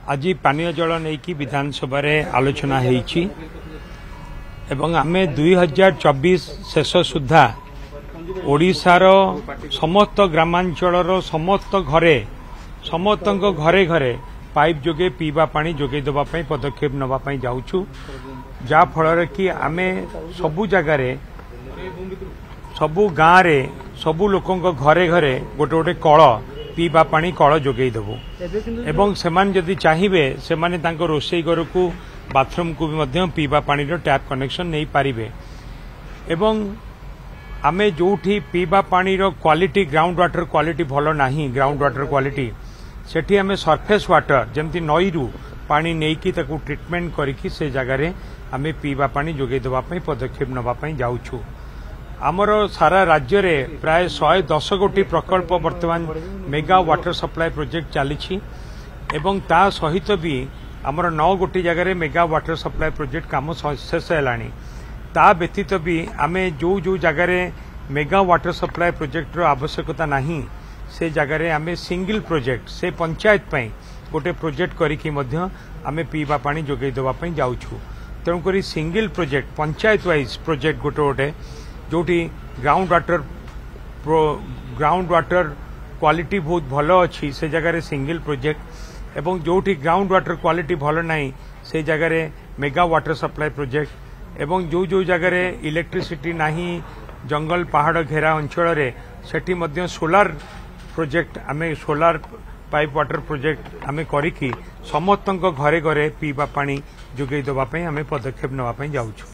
आज पानीय जल नहीं विधानसभा आलोचना होईची एवं आमे 2024 शेष सुधा ओडिशार समस्त ग्रामांचल समस्त घरे घरे पाइप जोगे पीवा पानी जोगे देवाई पदक्षेप नवाई जाऊँ जा फल कि आमे सबु जगार सबु गाँव सबु लोकों घरे घरे गोटे गोटे कल पीवा पानी कल जोगे देबू एवं सेमान जदि चाहिए सेमाने तांको रोषेई घर को बाथरूम को भी पीवा पानी टैप कनेक्शन नहीं पारिबे एवं आमे जोठी पीवा पानी क्वालिटी ग्राउंड वाटर क्वालिटी भलो नाही ग्राउंड वाटर क्वालिटी सेठी आमे सरफेस वाटर जमती नई रु पानी नेकी ताकू ट्रीटमेंट करिकी से जगार आमे पीवा पानी जोगे देबा पई पदक्षेप नबा पई जाउछु। आमर सारा राज्य रे प्राय 110 कोटी प्रकल्प वर्तमान मेगा वाटर सप्लाई प्रोजेक्ट चली एवं ता सहित भी आमर 9 गोटी जगह मेगा वाटर सप्लाई प्रोजेक्ट काम शेष है ता व्यतीत भी आमे जो जो जगार मेगा वाटर सप्लाई प्रोजेक्ट रो आवश्यकता नहीं से जगार आमे सिंगल प्रोजेक्ट से पंचायत पई गोटे प्रोजेक्ट करिकी मध्य आमे पीवा पानी जोगे देबा पई जाउछु। तेणुक single project panchayat wise project गोटे गोटे जोटी ग्राउंड वाटर क्वालिटी बहुत भलो अच्छी से जगह सिंगल प्रोजेक्ट एवं जोटी ग्राउंड वाटर क्वालिटी भलो नहीं से जगह मेगा वाटर सप्लाई प्रोजेक्ट एवं जो जो जगह इलेक्ट्रिसिटी नहीं जंगल पहाड़ घेरा अंचल सेठी मध्य सोलार प्रोजेक्ट आमे सोलार पाइप वाटर प्रोजेक्ट आमे करिकी समस्त घरे घरे पीवा पानी जोगे देबा पई आमे पदक्षेप नवा पई जाउछु।